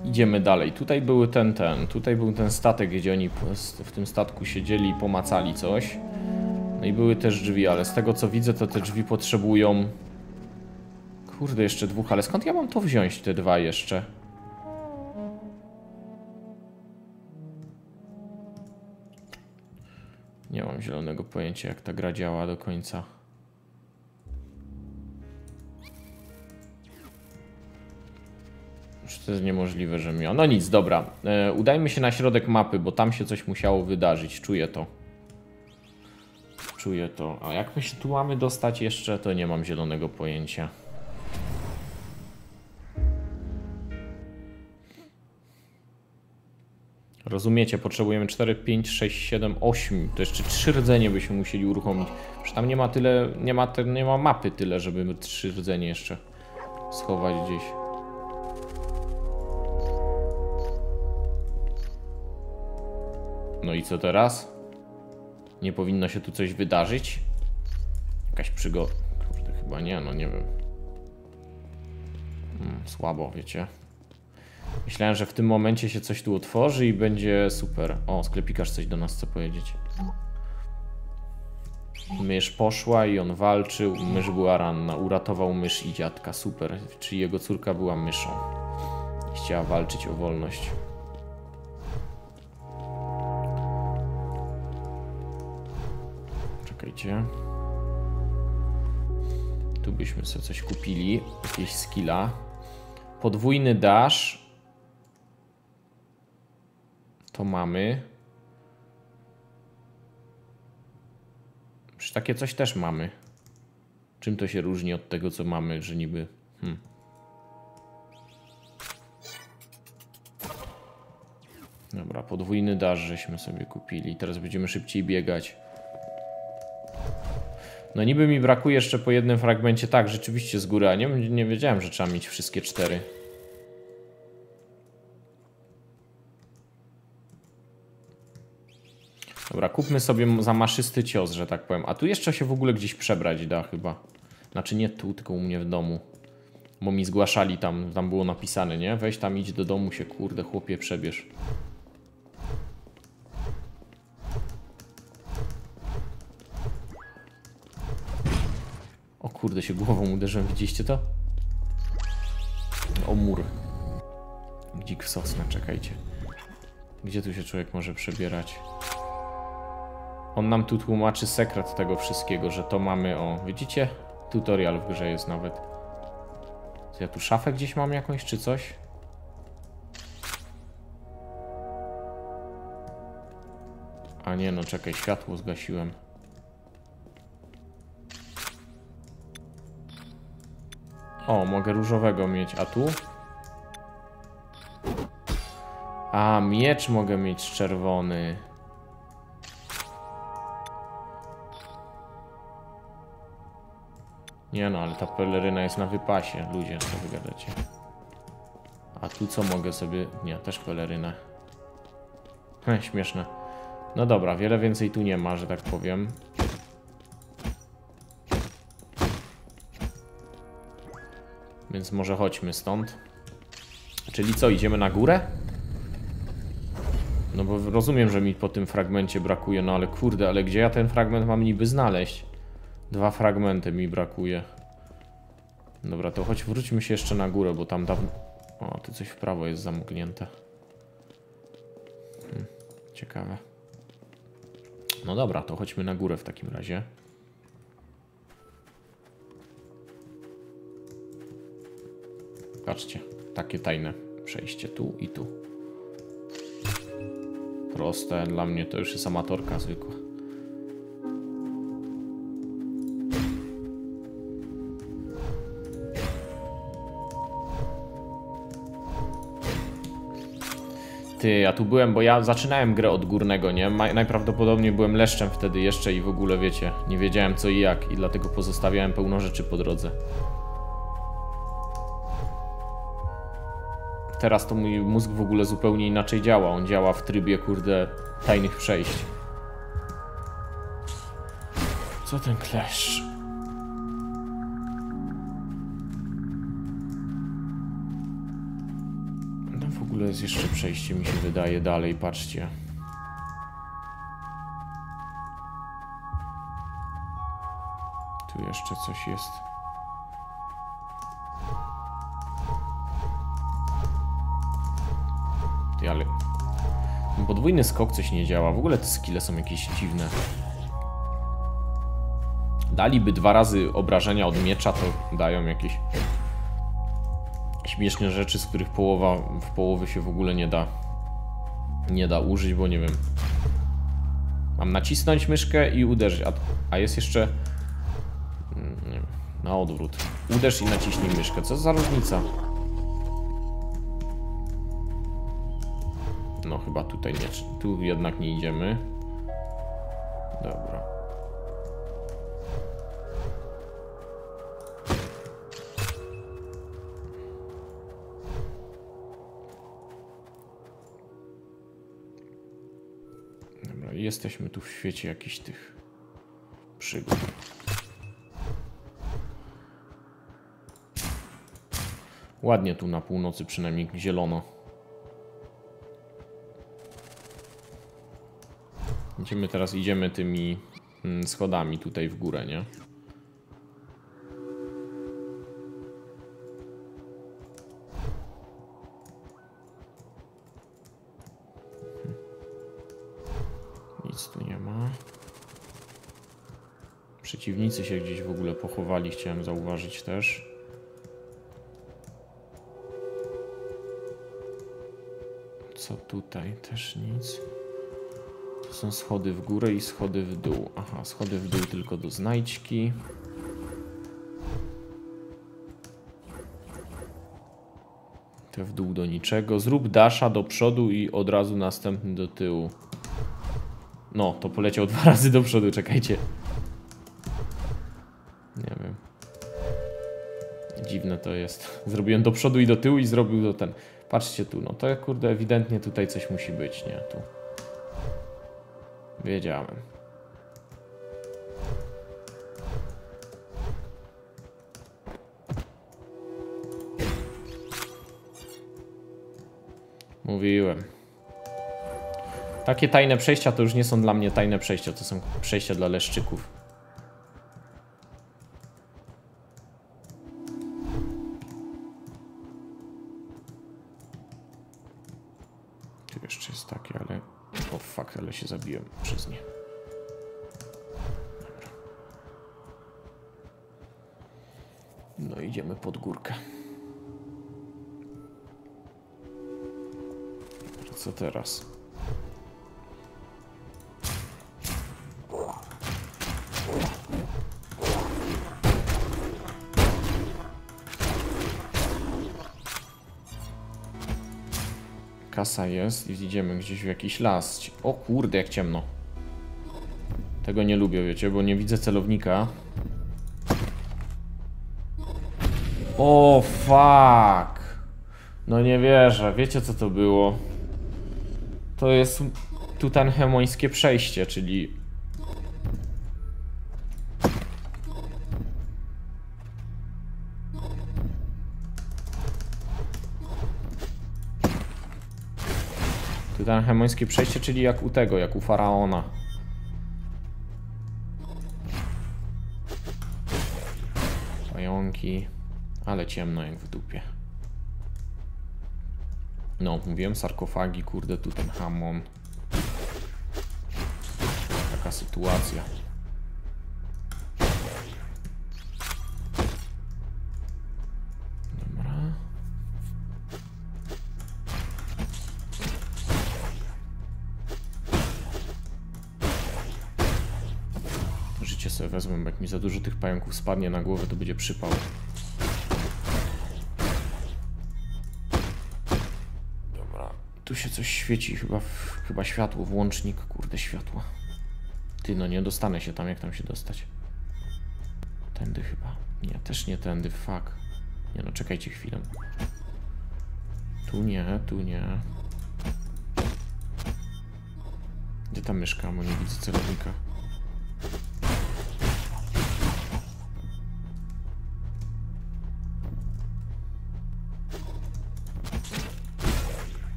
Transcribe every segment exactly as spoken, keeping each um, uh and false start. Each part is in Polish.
Idziemy dalej. Tutaj były ten, ten. Tutaj był ten statek, gdzie oni w tym statku siedzieli i pomacali coś. No i były też drzwi, ale z tego co widzę, to te drzwi potrzebują... Kurde, jeszcze dwóch, ale skąd ja mam to wziąć, te dwa jeszcze? Nie mam zielonego pojęcia, jak ta gra działa do końca. Już to jest niemożliwe, że miał. No nic, dobra. E, udajmy się na środek mapy, bo tam się coś musiało wydarzyć. Czuję to. Czuję to. A jak my się tu mamy dostać jeszcze, to nie mam zielonego pojęcia. Rozumiecie, potrzebujemy cztery, pięć, sześć, siedem, osiem. To jeszcze trzy rdzenie byśmy musieli uruchomić. Przecież tam nie ma tyle, nie ma, te, nie ma mapy tyle, żeby trzy rdzenie jeszcze schować gdzieś. No i co teraz? Nie powinno się tu coś wydarzyć? Jakaś przygoda. Kurde, chyba nie, no nie wiem. Hmm, słabo, wiecie. Myślałem, że w tym momencie się coś tu otworzy i będzie super. O, sklepikarz coś do nas chce powiedzieć. Mysz poszła i on walczył. Mysz była ranna. Uratował mysz i dziadka. Super. Czyli jego córka była myszą. Chciała walczyć o wolność. Czekajcie. Tu byśmy sobie coś kupili. Jakieś skilla. Podwójny dash. To mamy. Przecież takie coś też mamy. Czym to się różni od tego, co mamy, że niby... Hmm. Dobra, podwójny dash żeśmy sobie kupili. Teraz będziemy szybciej biegać. No niby mi brakuje jeszcze po jednym fragmencie. Tak, rzeczywiście z góry, a nie, nie wiedziałem, że trzeba mieć wszystkie cztery. Dobra, kupmy sobie zamaszysty cios, że tak powiem. A tu jeszcze się w ogóle gdzieś przebrać da chyba. Znaczy nie tu, tylko u mnie w domu. Bo mi zgłaszali tam, tam było napisane, nie? Weź tam, idź do domu się, kurde, chłopie, przebierz. O kurde, się głową uderzyłem, widzieliście to? O mur. Dzik w sosnę, czekajcie. Gdzie tu się człowiek może przebierać? On nam tu tłumaczy sekret tego wszystkiego, że to mamy, o, widzicie? Tutorial w grze jest nawet. To ja tu szafę gdzieś mam jakąś, czy coś? A nie, no czekaj, światło zgasiłem. O, mogę różowego mieć, a tu? A, miecz mogę mieć czerwony. Nie no, ale ta peleryna jest na wypasie, ludzie, co wy gadacie. A tu co mogę sobie... Nie, też pelerynę. He, śmieszne. No dobra, wiele więcej tu nie ma, że tak powiem. Więc może chodźmy stąd. Czyli co, idziemy na górę? No bo rozumiem, że mi po tym fragmencie brakuje, no ale kurde, ale gdzie ja ten fragment mam niby znaleźć? Dwa fragmenty mi brakuje. Dobra, to choć wróćmy się jeszcze na górę, bo tam dawno... O, tu coś w prawo jest zamknięte. Hmm, ciekawe. No dobra, to chodźmy na górę w takim razie. Patrzcie, takie tajne przejście tu i tu. Proste, dla mnie to już jest amatorka zwykła. Ty, ja tu byłem, bo ja zaczynałem grę od górnego, nie? Najprawdopodobniej byłem leszczem wtedy jeszcze i w ogóle, wiecie, nie wiedziałem co i jak i dlatego pozostawiałem pełno rzeczy po drodze. Teraz to mój mózg w ogóle zupełnie inaczej działa. On działa w trybie, kurde, tajnych przejść. Co ten kleszcz? Tam w ogóle jest jeszcze przejście, mi się wydaje, dalej, patrzcie. Tu jeszcze coś jest. Ty, ale... Podwójny skok coś nie działa. W ogóle te skille są jakieś dziwne. Daliby dwa razy obrażenia od miecza, to dają jakieś śmieszne rzeczy, z których połowa w połowy się w ogóle nie da nie da użyć, bo nie wiem. Mam nacisnąć myszkę i uderzyć, a, a jest jeszcze nie wiem, na odwrót. Uderz i naciśnij myszkę. Co za różnica? No chyba tutaj nie, tu jednak nie idziemy. Dobra. Dobra, jesteśmy tu w świecie jakichś tych przygód. Ładnie tu na północy przynajmniej zielono. Idziemy teraz, idziemy tymi schodami tutaj w górę, nie? Nic tu nie ma. Przeciwnicy się gdzieś w ogóle pochowali, chciałem zauważyć też. Co tutaj? Też nic. To są schody w górę i schody w dół. Aha, schody w dół tylko do znajdźki. Te w dół do niczego. Zrób dasha do przodu i od razu następny do tyłu. No, to poleciał dwa razy do przodu, czekajcie. Nie wiem. Dziwne to jest. Zrobiłem do przodu i do tyłu i zrobił do ten. Patrzcie tu, no to kurde, ewidentnie tutaj coś musi być, nie? Tu. Wiedziałem. Mówiłem. Takie tajne przejścia to już nie są dla mnie tajne przejścia, to są przejścia dla leszczyków. Tu jeszcze jest takie, ale... O fuck, ale się zabiłem przez nie. Dobra. No idziemy pod górkę. Co teraz? Kasa jest i idziemy gdzieś w jakiś las. O kurde, jak ciemno. Tego nie lubię, wiecie, bo nie widzę celownika. O fuck. No nie wierzę. Wiecie co to było? To jest tutanchemońskie przejście, czyli... Tutanchemońskie przejście, czyli jak u tego, jak u faraona. Pająki. Ale ciemno jak w dupie. No, mówiłem, sarkofagi, kurde, Tutenchamon. Taka sytuacja. Dobra. Życie sobie wezmę, bo jak mi za dużo tych pająków spadnie na głowę, to będzie przypał. Tu się coś świeci, chyba, chyba światło, włącznik, kurde, światła. Ty, no nie dostanę się tam, jak tam się dostać? Tędy chyba. Nie, też nie tędy, fuck. Nie no, czekajcie chwilę. Tu nie, tu nie. Gdzie ta myszka, bo nie widzę celownika.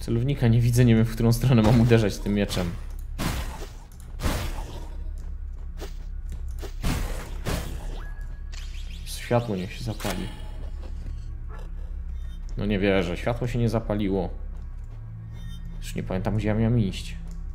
Celownika nie widzę, nie wiem, w którą stronę mam uderzać tym mieczem. Światło niech się zapali. No nie wierzę, światło się nie zapaliło. Już nie pamiętam, gdzie ja miałem iść.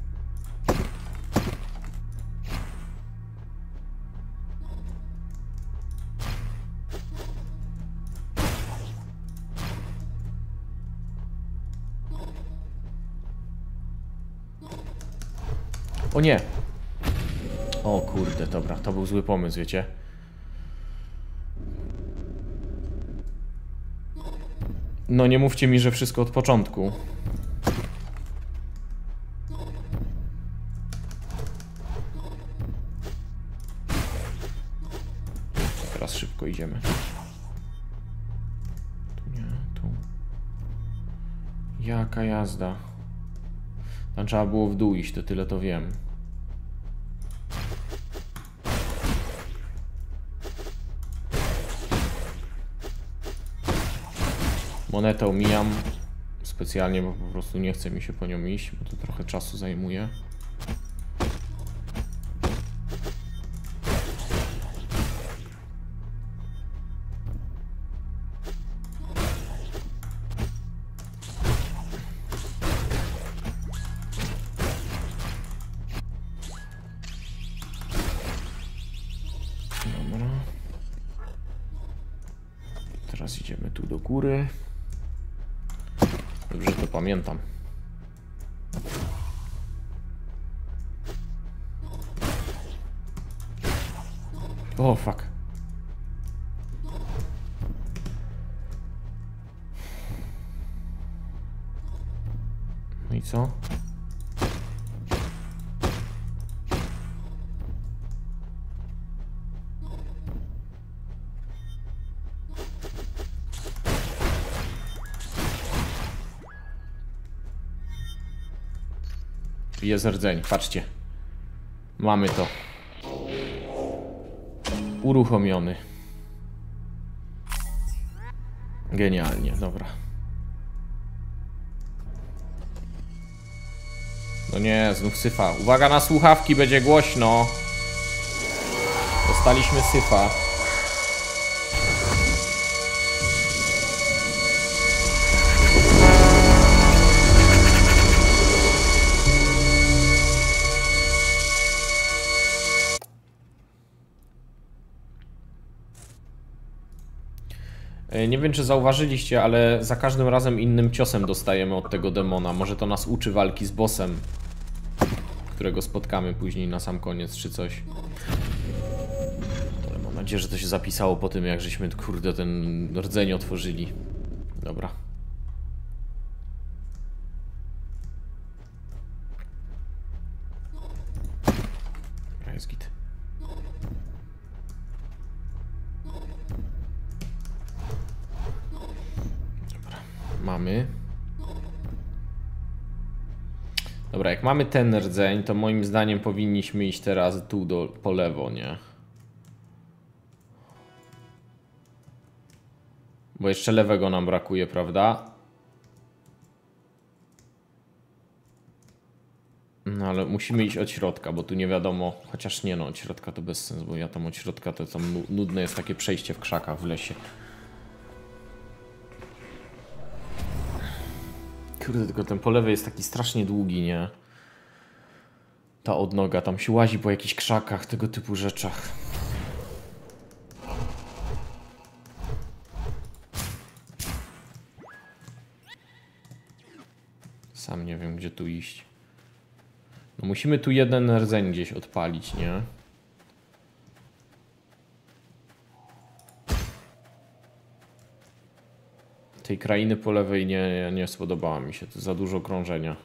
O nie! O kurde, dobra, to był zły pomysł, wiecie? No nie mówcie mi, że wszystko od początku. Teraz szybko idziemy. Tu nie, tu. Jaka jazda. Tam trzeba było w dół iść, to tyle to wiem. Monetę omijam specjalnie, bo po prostu nie chce mi się po nią iść, bo to trochę czasu zajmuje. Dobra. Teraz idziemy tu do góry. Dobrze to pamiętam. O, fuck. No i co? Jest rdzeń, patrzcie. Mamy to. Uruchomiony. Genialnie, dobra. No nie, znów syfa. Uwaga na słuchawki, będzie głośno. Dostaliśmy syfa. Nie wiem, czy zauważyliście, ale za każdym razem innym ciosem dostajemy od tego demona. Może to nas uczy walki z bossem, którego spotkamy później na sam koniec, czy coś. Ale mam nadzieję, że to się zapisało po tym, jak żeśmy, kurde, ten rdzeń otworzyli. Dobra. Jest git. Mamy. Dobra, jak mamy ten rdzeń, to moim zdaniem powinniśmy iść teraz tu do, po lewo, nie? Bo jeszcze lewego nam brakuje, prawda? No ale musimy iść od środka, bo tu nie wiadomo. Chociaż nie, no od środka to bez sensu, bo ja tam od środka to tam nudne jest takie przejście w krzakach w lesie. Kurde, tylko ten po lewej jest taki strasznie długi, nie? Ta odnoga, tam się łazi po jakichś krzakach, tego typu rzeczach. Sam nie wiem, gdzie tu iść. No musimy tu jeden rdzeń gdzieś odpalić, nie? Tej krainy po lewej nie, nie spodobała mi się, to za dużo krążenia.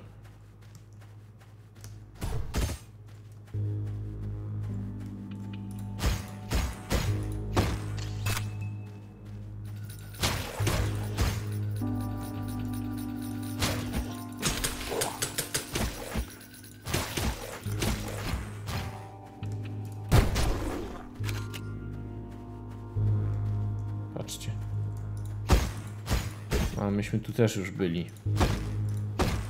Patrzcie. A myśmy tu też już byli.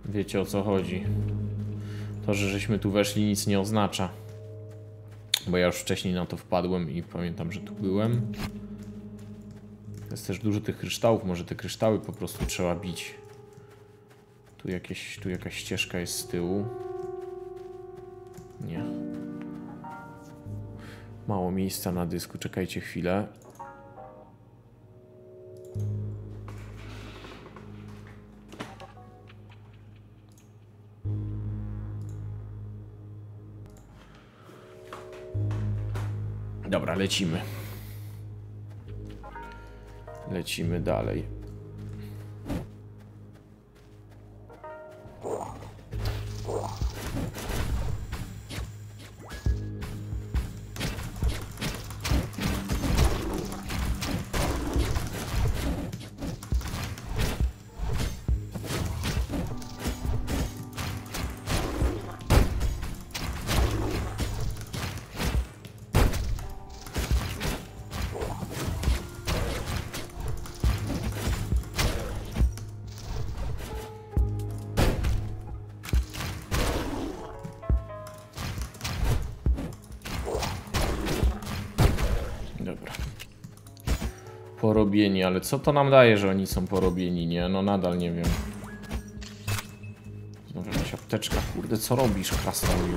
Wiecie o co chodzi. To, że żeśmy tu weszli, nic nie oznacza. Bo ja już wcześniej na to wpadłem i pamiętam, że tu byłem. Jest też dużo tych kryształów, może te kryształy po prostu trzeba bić. Tu, jakieś, tu jakaś ścieżka jest z tyłu. Nie. Mało miejsca na dysku, czekajcie chwilę. Dobra, lecimy. Lecimy dalej. Dobra. Porobieni, ale co to nam daje, że oni są porobieni, nie? No nadal nie wiem. Znowu jakaś apteczka, kurde, co robisz, krasnoludu?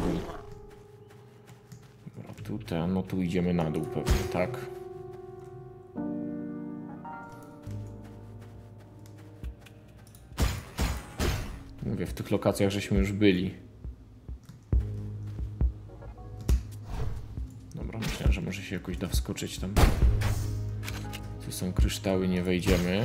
Dobra, tutaj, no tu idziemy na dół pewnie, tak? Mówię, w tych lokacjach żeśmy już byli. Dobra, myślałem, że może się jakoś da wskoczyć tam. Tu są kryształy, nie wejdziemy.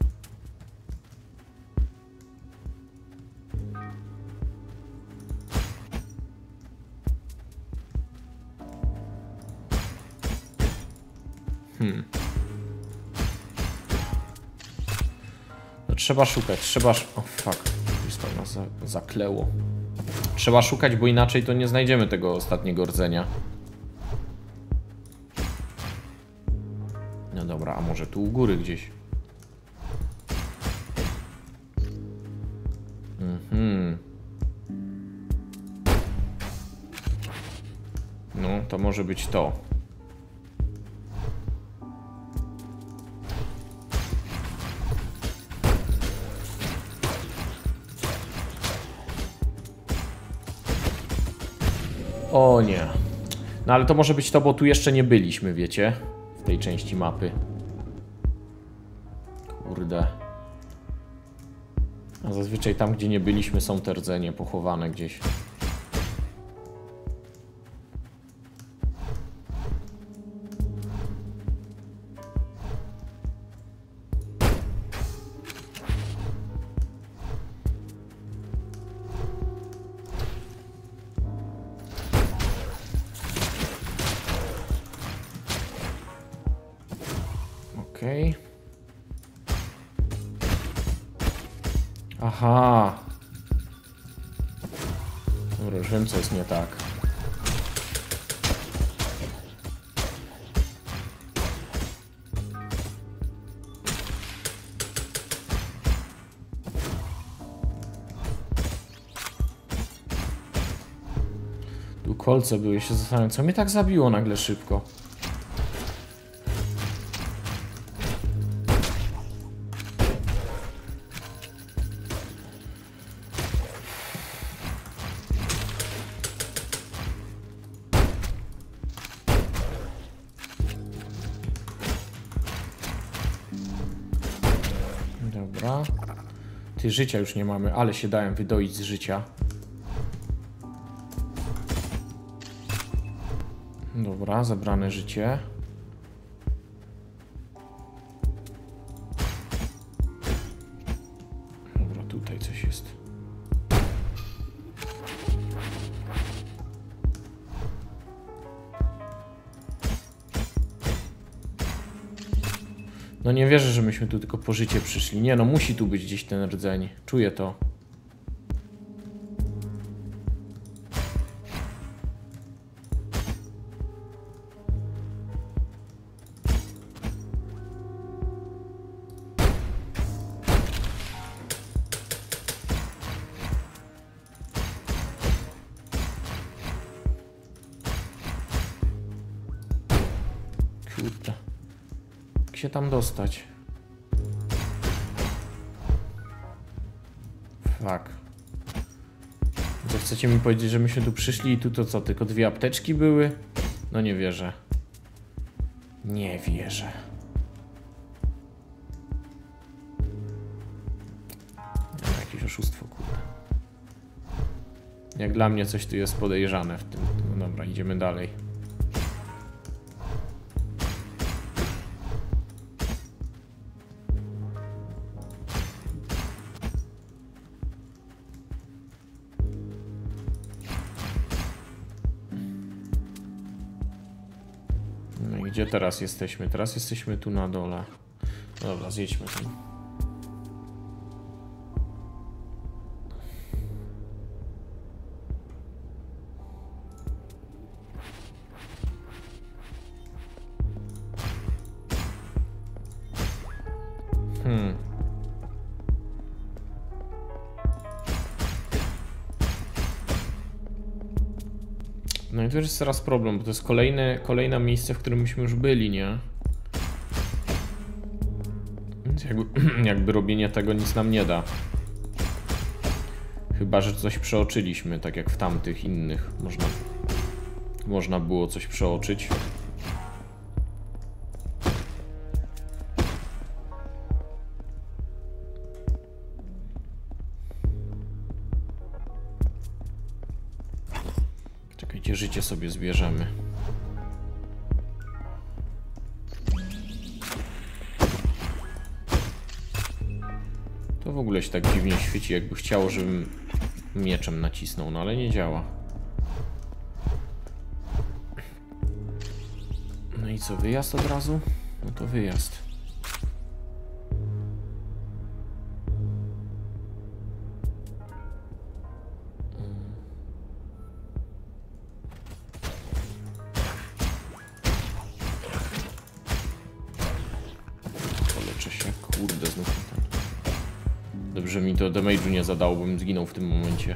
Hmm. No trzeba szukać, trzeba... O fuck, już to nas za zakleło. Trzeba szukać, bo inaczej to nie znajdziemy tego ostatniego rdzenia. No dobra, a może tu u góry gdzieś? Mhm. No, to może być to. O nie. No ale to może być to, bo tu jeszcze nie byliśmy, wiecie? W tej części mapy. Kurde. A zazwyczaj tam, gdzie nie byliśmy, są te rdzenie pochowane gdzieś. Okej. Okay. Aha. Dobra, już wiem, co jest nie tak. Tu kolce były, się zastanawiam, co mnie tak zabiło nagle szybko. Dobra. Ty, życia już nie mamy, ale się dałem wydoić z życia. Dobra, zabrane życie. Dobra, tutaj coś jest. No nie wierzę, że myśmy tu tylko po życie przyszli. Nie no, musi tu być gdzieś ten rdzeń. Czuję to. się tam dostać? Fuck. To chcecie mi powiedzieć, że myśmy tu przyszli i tu to co? Tylko dwie apteczki były? No nie wierzę. Nie wierzę. No, jakieś oszustwo, kurde. Jak dla mnie coś tu jest podejrzane w tym. No dobra, idziemy dalej. No i gdzie teraz jesteśmy? Teraz jesteśmy tu na dole. No dobra, zjedźmy tam. Hmm. No i to jest teraz problem, bo to jest kolejne, kolejne miejsce, w którym myśmy już byli, nie? Więc jakby, jakby robienie tego nic nam nie da. Chyba że coś przeoczyliśmy, tak jak w tamtych innych. Można, można było coś przeoczyć. Czekajcie, życie sobie zbierzemy. To w ogóle się tak dziwnie świeci, jakby chciało, żebym mieczem nacisnął, no ale nie działa. No i co, wyjazd od razu? No to wyjazd. Poleczę się, kurde, znów ten. Dobrze mi to damage'u nie zadało, bym zginął w tym momencie.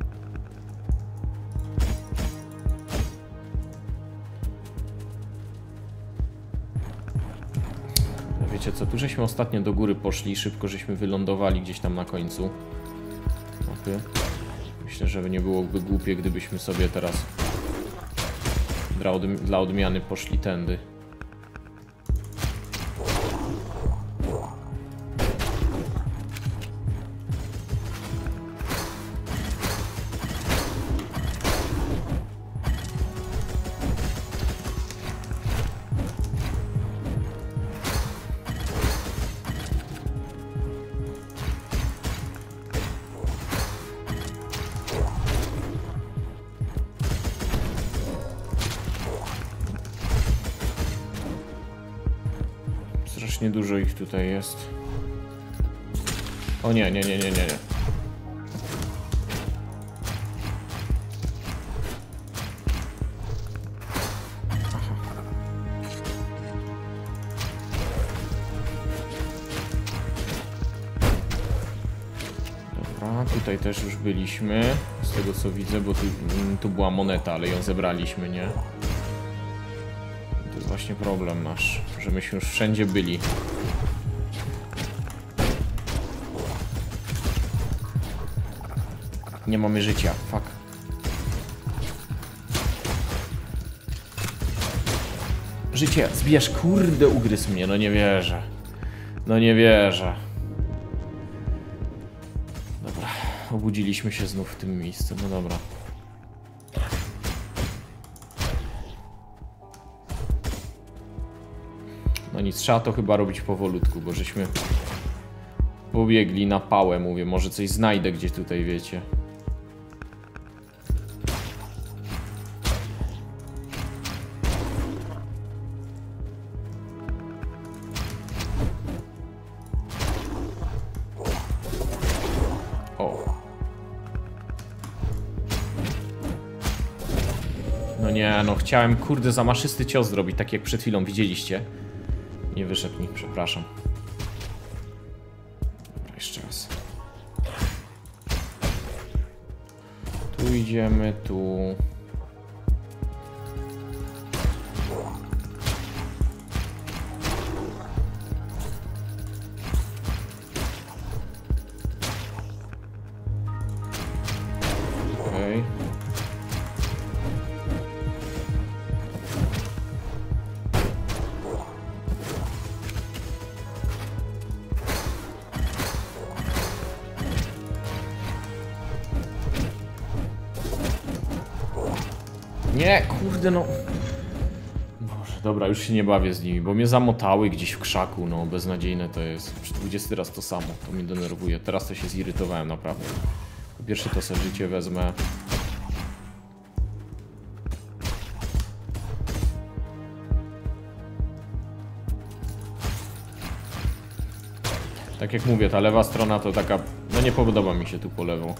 Wiecie co, tu żeśmy ostatnio do góry poszli, szybko żeśmy wylądowali gdzieś tam na końcu mapy. Myślę, że nie byłoby głupie, gdybyśmy sobie teraz dla, odmi dla odmiany poszli tędy. Strasznie dużo ich tutaj jest. O nie, nie, nie, nie, nie, nie. Aha. Dobra, tutaj też już byliśmy. Z tego co widzę, bo tu, tu była moneta, ale ją zebraliśmy, nie? To jest właśnie problem nasz, że myśmy już wszędzie byli. Nie mamy życia, fuck. Życie, zbierz, kurde, ugryzł mnie, no nie wierzę. No nie wierzę. Dobra, obudziliśmy się znów w tym miejscu, no dobra. No nic, trzeba to chyba robić powolutku, bo żeśmy pobiegli na pałę, mówię, może coś znajdę gdzie tutaj, wiecie. O. No nie, no chciałem, kurde, zamaszysty cios zrobić, tak jak przed chwilą widzieliście. Nie wyszedł mi, przepraszam. Dobra, jeszcze raz. Tu idziemy, tu. Nie, kurde no. Boże, dobra, już się nie bawię z nimi, bo mnie zamotały gdzieś w krzaku, no beznadziejne to jest. Przy dwudziesty raz to samo, to mnie denerwuje. Teraz to się zirytowałem naprawdę. Po pierwsze to sobie życie wezmę. Tak jak mówię, ta lewa strona to taka... No nie podoba mi się tu po lewo.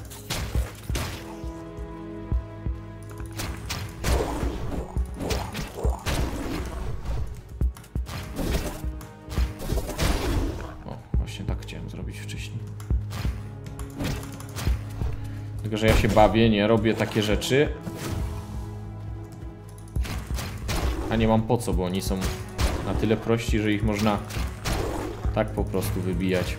O, właśnie tak chciałem zrobić wcześniej. Tylko, że ja się bawię, nie robię takie rzeczy. A nie mam po co, bo oni są na tyle prości, że ich można tak po prostu wybijać.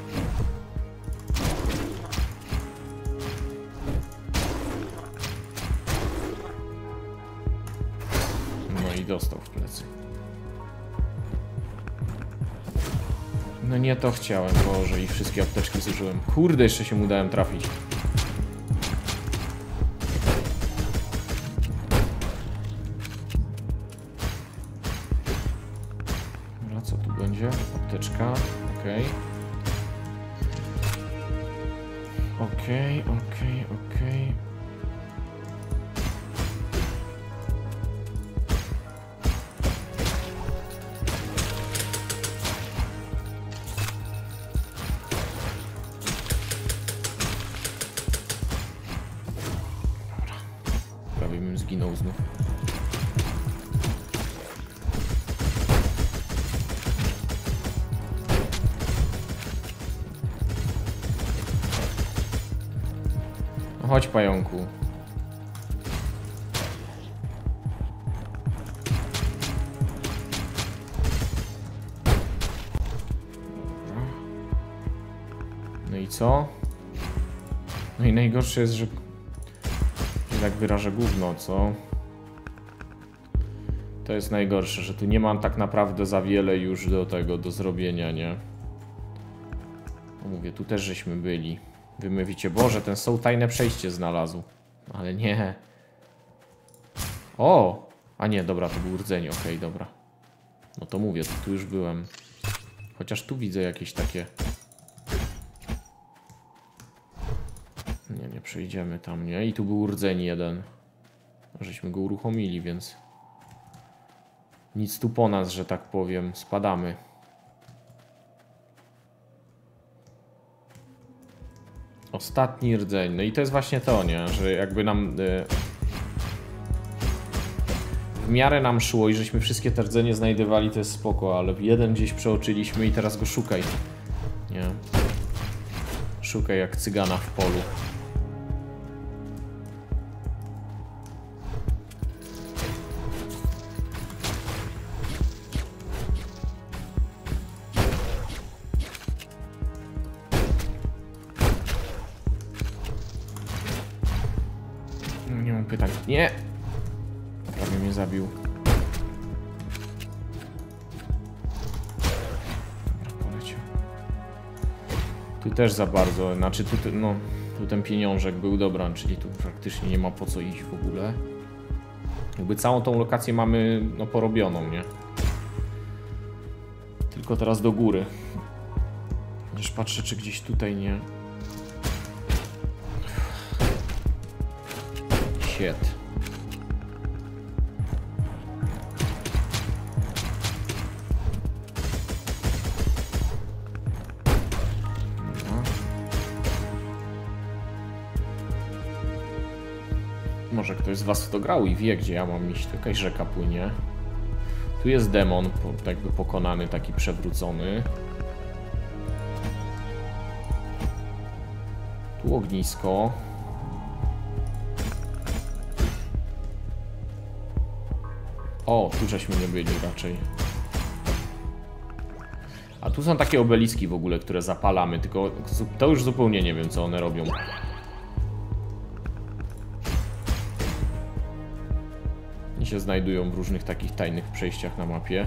No i dostał w plecy. No nie to chciałem, Boże, i wszystkie apteczki zużyłem. Kurde, jeszcze się mu dałem trafić. Dobra, co tu będzie? Apteczka, okej. Okej, okej, okej. Prawie bym zginął znów. No chodź, pająku. No i co? No i najgorsze jest, że tak wyrażę gówno, co? To jest najgorsze, że tu nie mam tak naprawdę za wiele już do tego, do zrobienia, nie? No mówię, tu też żeśmy byli. Wy mówicie, Boże, ten Soul tajne przejście znalazł. Ale nie. O! A nie, dobra, to był rdzeń, okej, okay, dobra. No to mówię, to tu już byłem. Chociaż tu widzę jakieś takie... Nie, nie przejdziemy tam, nie? I tu był rdzeń jeden. Żeśmy go uruchomili, więc... Nic tu po nas, że tak powiem. Spadamy. Ostatni rdzeń. No i to jest właśnie to, nie? Że jakby nam... Yy... W miarę nam szło i żeśmy wszystkie te rdzenie znajdowali, to jest spoko, ale jeden gdzieś przeoczyliśmy i teraz go szukaj. Nie? Szukaj jak cygana w polu. Nie mam pytań. Nie! Prawie mnie zabił. Dobra, poleciał. Tu też za bardzo, znaczy tu, no, tu ten pieniążek był, dobra, czyli tu praktycznie nie ma po co iść w ogóle. Jakby całą tą lokację mamy, no, porobioną, nie? Tylko teraz do góry. Już patrzę, czy gdzieś tutaj nie... Shit. Może ktoś z was w to grał i wie, gdzie ja mam iść. Tu jakaś rzeka płynie. Tu jest demon, jakby pokonany, taki przewrócony. Tu ognisko. O, tu żeśmy nie byli raczej. A tu są takie obeliski w ogóle, które zapalamy, tylko to już zupełnie nie wiem, co one robią. I się znajdują w różnych takich tajnych przejściach na mapie.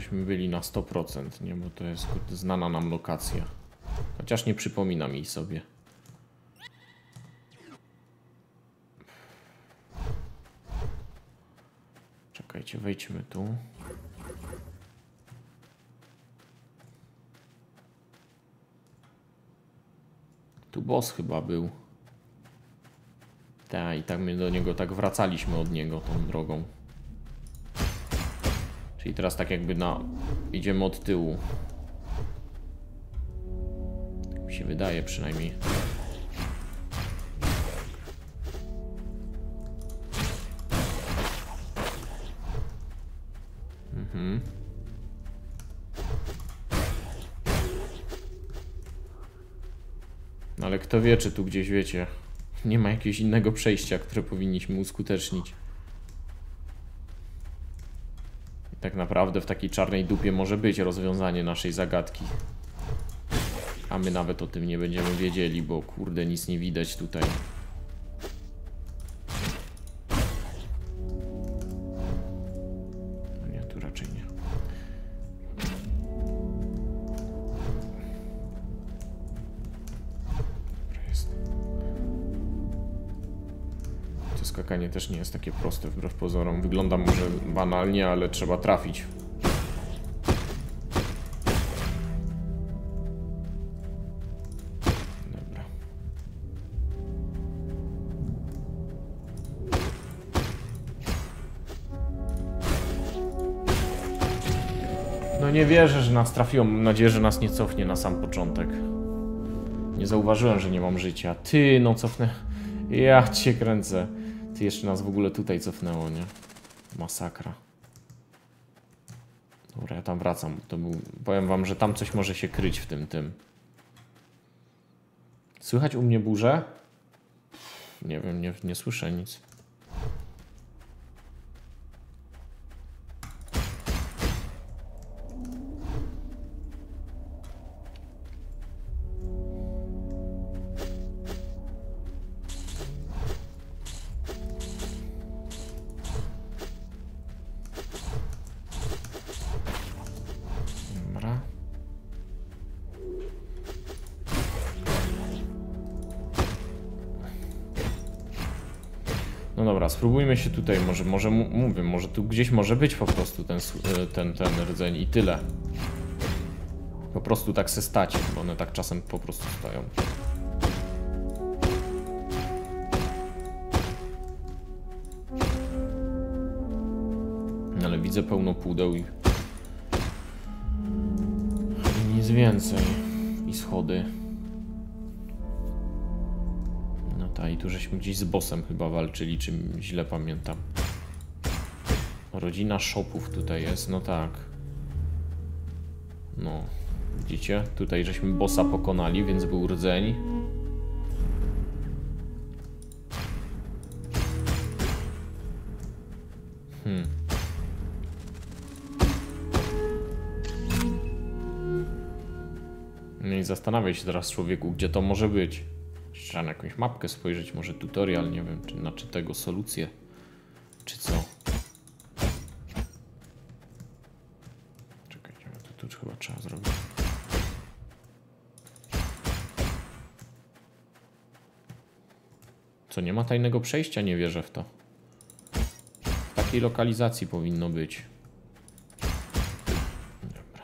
żebyśmy byli na sto procent, nie? Bo to jest kurde, znana nam lokacja. Chociaż nie przypominam jej sobie. Czekajcie, wejdźmy tu. Tu boss chyba był. Tak, i tak my do niego tak wracaliśmy od niego tą drogą. Czyli teraz tak jakby na... idziemy od tyłu. Tak mi się wydaje przynajmniej. Mhm. No ale kto wie, czy tu gdzieś, wiecie, nie ma jakiegoś innego przejścia, które powinniśmy uskutecznić. I tak naprawdę w takiej czarnej dupie może być rozwiązanie naszej zagadki. A my nawet o tym nie będziemy wiedzieli, bo kurde, nic nie widać tutaj. No nie, tu raczej nie. Skakanie też nie jest takie proste wbrew pozorom. Wygląda może banalnie, ale trzeba trafić. Dobra. No nie wierzę, że nas trafiło. Mam nadzieję, że nas nie cofnie na sam początek. Nie zauważyłem, że nie mam życia. Ty, no cofnę. Ja cię kręcę. Ty, jeszcze nas w ogóle tutaj cofnęło, nie? Masakra. Dobra, ja tam wracam. To był... Powiem wam, że tam coś może się kryć w tym, tym. Słychać u mnie burzę? Nie wiem, nie, nie słyszę nic. No dobra, spróbujmy się tutaj, może, może mówię, może tu gdzieś może być po prostu ten, ten, ten rdzeń i tyle. Po prostu tak se stać, bo one tak czasem po prostu stoją. Ale widzę pełno pudeł i... i nic więcej. I schody. A i tu żeśmy gdzieś z bossem chyba walczyli, czy źle pamiętam. Rodzina shopów tutaj jest, no tak. No, widzicie? Tutaj żeśmy bossa pokonali, więc był rdzeń. Hmm. No i zastanawiaj się teraz, człowieku, gdzie to może być. Trzeba na jakąś mapkę spojrzeć, może tutorial, nie wiem, czy znaczy tego solucję, czy co. Czekajcie, to tu chyba trzeba zrobić. Co, nie ma tajnego przejścia? Nie wierzę w to. W takiej lokalizacji powinno być. Dobra.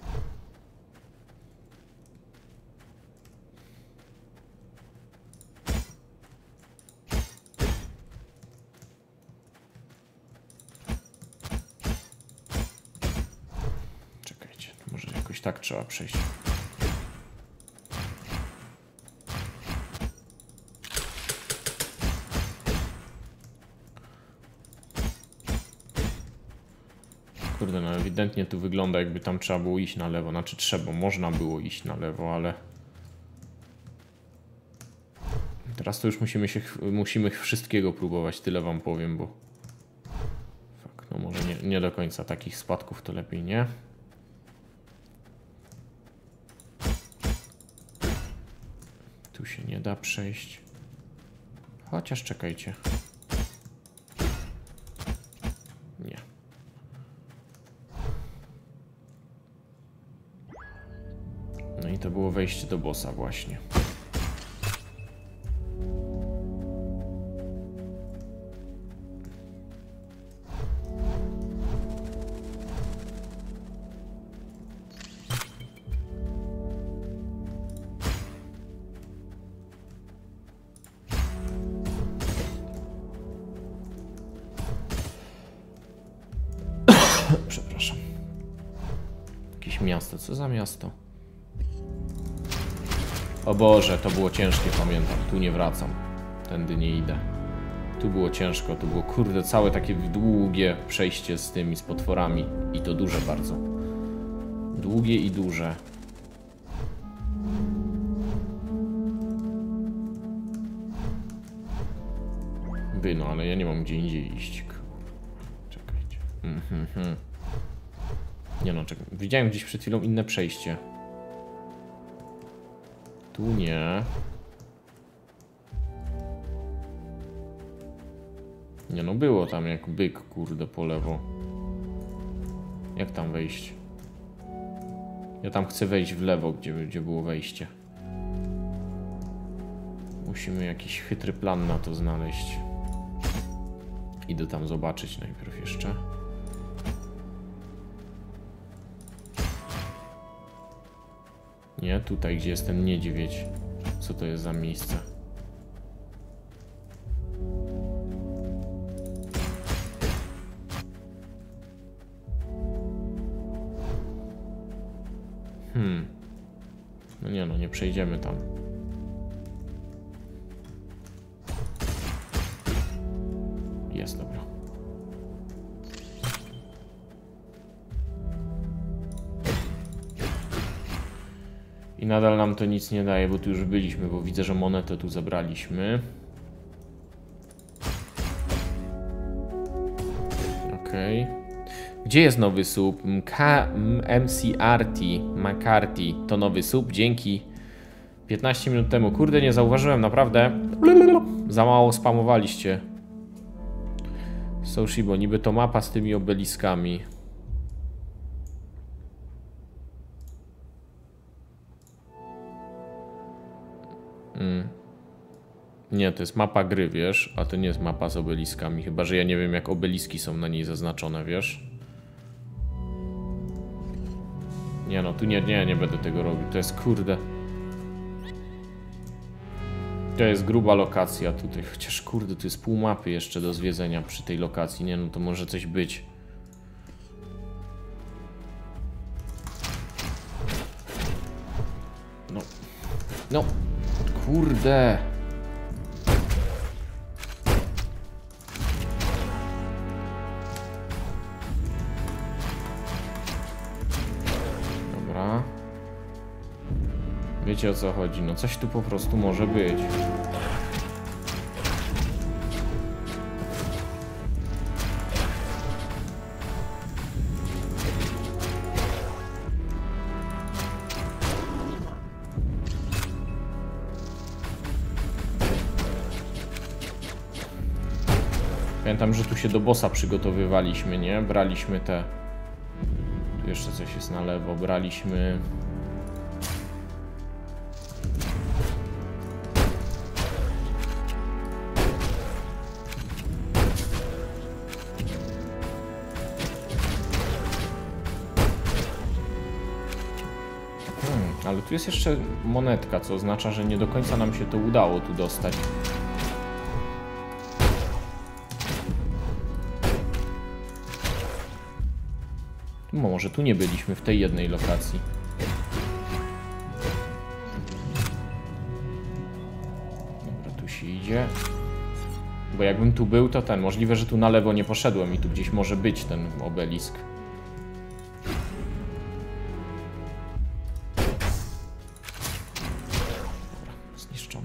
Czekajcie, może jakoś tak trzeba przejść. Kurde, no ewidentnie tu wygląda, jakby tam trzeba było iść na lewo. Znaczy trzeba, można było iść na lewo, ale... Teraz to już musimy się, musimy wszystkiego próbować, tyle wam powiem, bo... Fuck, no może nie, nie do końca takich spadków to lepiej nie. Tu się nie da przejść. Chociaż czekajcie. Nie. I to było wejście do bossa właśnie. Przepraszam. Jakieś miasto. Co za miasto? O Boże, to było ciężkie, pamiętam. Tu nie wracam. Tędy nie idę. Tu było ciężko, tu było, kurde, całe takie długie przejście z tymi, z potworami. I to duże bardzo. Długie i duże. By, no, ale ja nie mam gdzie indziej iść. Czekajcie. Mhm. Nie no, czekaj. Widziałem gdzieś przed chwilą inne przejście. Tu nie. Nie no, było tam jak byk, kurde, po lewo. Jak tam wejść? Ja tam chcę wejść w lewo, gdzie, gdzie było wejście. Musimy jakiś chytry plan na to znaleźć. Idę tam zobaczyć najpierw jeszcze. Nie, tutaj, gdzie jest ten niedźwiedź. Co to jest za miejsce? Hmm. No nie no, nie przejdziemy tam. Jest, dobra. I nadal nam to nic nie daje, bo tu już byliśmy, bo widzę, że monetę tu zabraliśmy. Okej. Okay. Gdzie jest nowy sub? M C R T, McCarthy. To nowy sub, dzięki. piętnaście minut temu. Kurde, nie zauważyłem, naprawdę. Za mało spamowaliście. Soshibo, niby to mapa z tymi obeliskami. Mm. Nie, to jest mapa gry, wiesz, a to nie jest mapa z obeliskami. Chyba że ja nie wiem, jak obeliski są na niej zaznaczone, wiesz. Nie no, tu nie, nie, nie będę tego robił. To jest, kurde. To jest gruba lokacja tutaj. Chociaż, kurde, tu jest pół mapy jeszcze do zwiedzenia przy tej lokacji. Nie no, to może coś być. No. No. Kurde. Dobra. Wiecie, o co chodzi. No coś tu po prostu może być. Pamiętam, że tu się do bossa przygotowywaliśmy, nie? Braliśmy te... Tu jeszcze coś jest na lewo. Braliśmy... Hmm, ale tu jest jeszcze monetka, co oznacza, że nie do końca nam się to udało tu dostać. Może tu nie byliśmy, w tej jednej lokacji. Dobra, tu się idzie. Bo jakbym tu był, to ten, możliwe, że tu na lewo nie poszedłem i tu gdzieś może być ten obelisk. Dobra, zniszczony.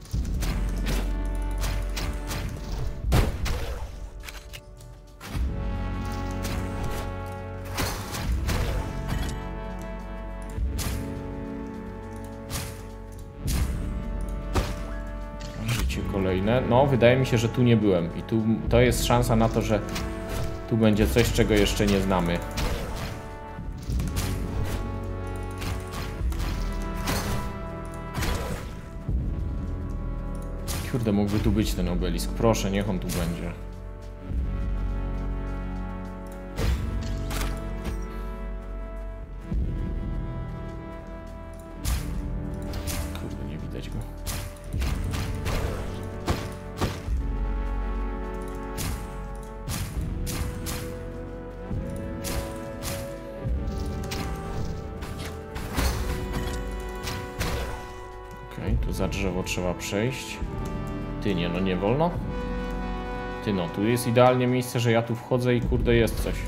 Kolejne. No, wydaje mi się, że tu nie byłem. I tu to jest szansa na to, że tu będzie coś, czego jeszcze nie znamy. Kurde, mógłby tu być ten obelisk. Proszę, niech on tu będzie. Kurde, nie widać go. Okej, tu za drzewo trzeba przejść. Ty, nie, no nie wolno. Ty, no, tu jest idealnie miejsce, że ja tu wchodzę i kurde jest coś.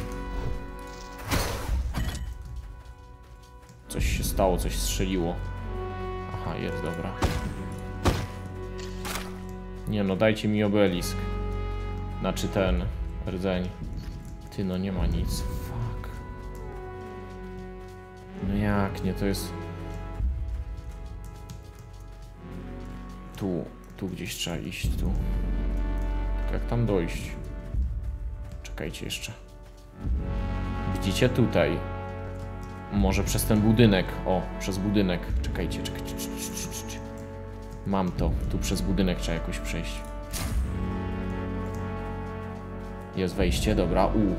Coś się stało, coś strzeliło. Aha, jest, dobra. Nie no, dajcie mi obelisk. Znaczy ten rdzeń. Ty, no nie ma nic. Fuck. No jak nie, to jest... Tu, tu gdzieś trzeba iść, tu. Tak jak tam dojść? Czekajcie jeszcze. Widzicie tutaj? Może przez ten budynek. O, przez budynek. Czekajcie, czekajcie. Mam to. Tu przez budynek trzeba jakoś przejść. Jest wejście, dobra. U.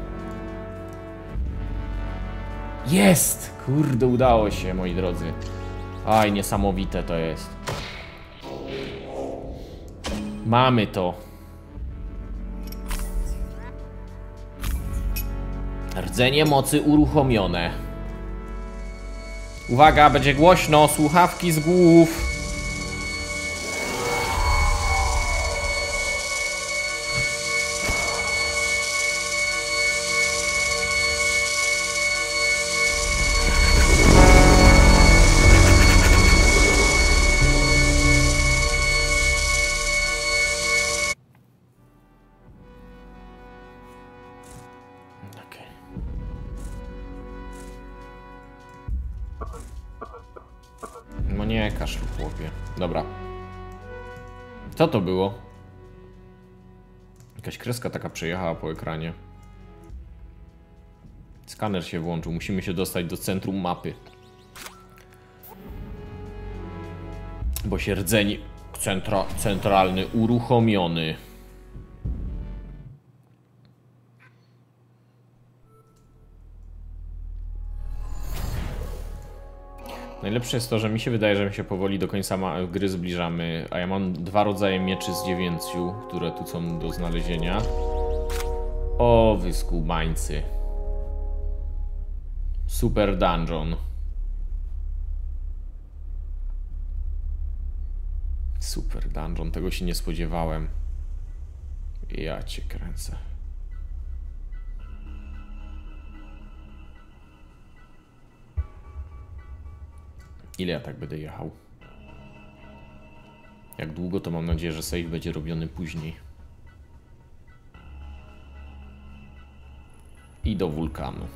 Jest! Kurde, udało się, moi drodzy. Aj, niesamowite to jest. Mamy to. Rdzenie mocy uruchomione. Uwaga, będzie głośno. Słuchawki z głów. No nie, kaszlu, chłopie. Dobra. Co to było? Jakaś kreska taka przejechała po ekranie. Skaner się włączył. Musimy się dostać do centrum mapy. Bo się rdzeń centra centralny uruchomiony. Najlepsze jest to, że mi się wydaje, że my się powoli do końca gry zbliżamy, a ja mam dwa rodzaje mieczy z dziewięciu, które tu są do znalezienia. O, wy skubańcy. Super dungeon. Super dungeon, tego się nie spodziewałem. Ja cię kręcę. Ile ja tak będę jechał? Jak długo, to mam nadzieję, że save będzie robiony później. I do wulkanu.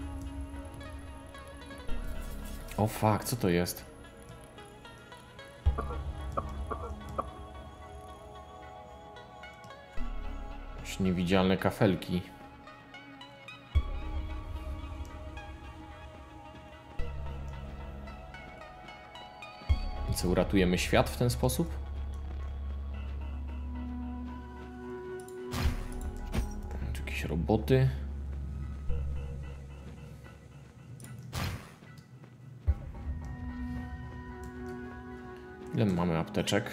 O fuck, co to jest? Jakieś niewidzialne kafelki. I co, uratujemy świat w ten sposób? Tu jakieś roboty. Ile mamy apteczek?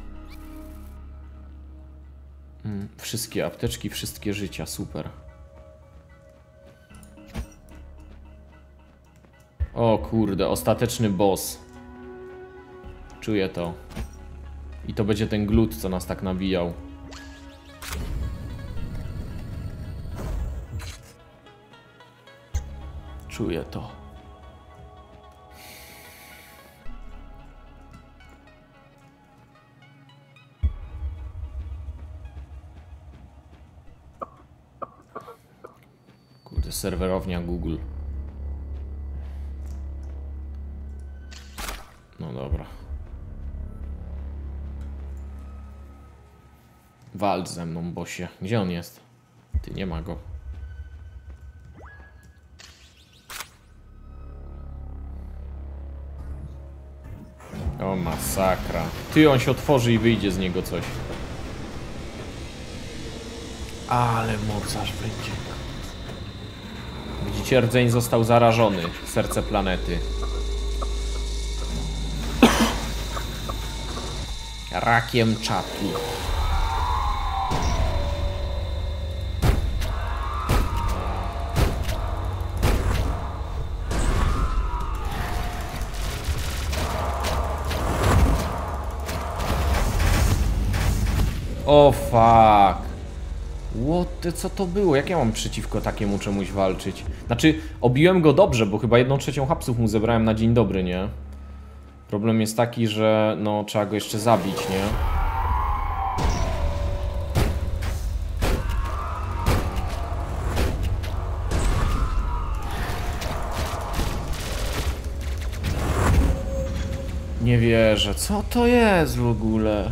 Hmm, wszystkie apteczki, wszystkie życia, super. O kurde, ostateczny boss. Czuję to. I to będzie ten glut, co nas tak nabijał. Czuję to. Kurde, serwerownia Google. No dobra. Walcz ze mną, bossie. Gdzie on jest? Ty, nie ma go. O matko. Masakra. Ty, on się otworzy i wyjdzie z niego coś. Ale mocarz będzie. Widzicie, rdzeń został zarażony. Serce planety. Rakiem czatu. O fuck. What the, co to było? Jak ja mam przeciwko takiemu czemuś walczyć? Znaczy, obiłem go dobrze, bo chyba jedną trzecią hapsów mu zebrałem na dzień dobry, nie? Problem jest taki, że no trzeba go jeszcze zabić, nie? Nie wierzę, co to jest w ogóle?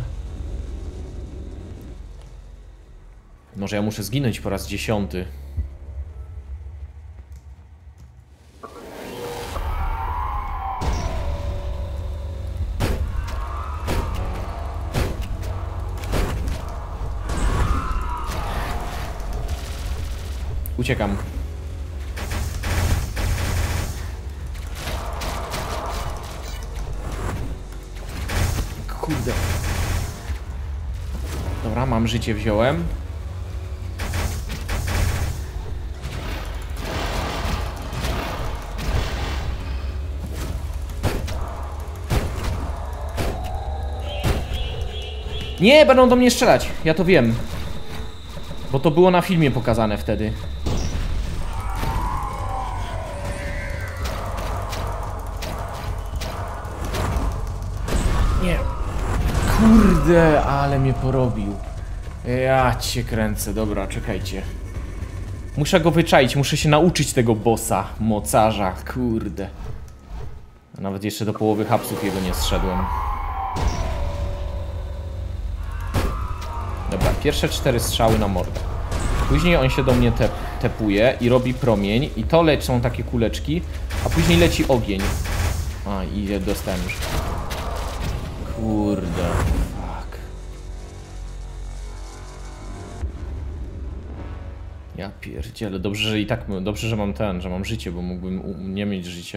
Może ja muszę zginąć po raz dziesiąty. Uciekam. Kurde. Dobra, mam życie, wziąłem. Nie, będą do mnie strzelać. Ja to wiem. Bo to było na filmie pokazane wtedy. Nie. Kurde, ale mnie porobił. Ja cię kręcę. Dobra, czekajcie. Muszę go wyczaić, muszę się nauczyć tego bossa, mocarza. Kurde. Nawet jeszcze do połowy hapsów jego nie zszedłem. Dobra, pierwsze cztery strzały na mordę. Później on się do mnie te tepuje i robi promień. I to lecą takie kuleczki. A później leci ogień. A, i dostałem już. Kurde. Fuck. Ja pierdzielę. Dobrze, że i tak... Dobrze, że mam ten, że mam życie, bo mógłbym nie mieć życia.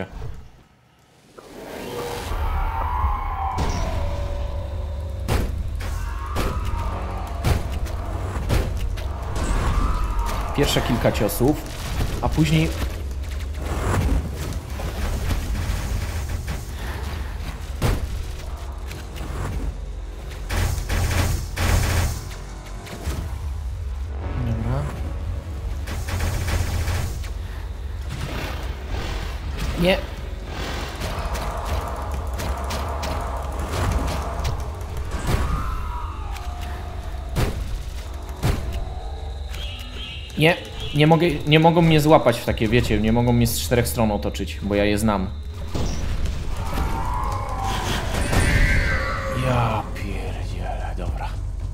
Pierwsze kilka ciosów, a później... Dobra. Nie. Nie, nie mogę, nie mogą mnie złapać w takie, wiecie, nie mogą mnie z czterech stron otoczyć, bo ja je znam. Ja pierdzielę, dobra.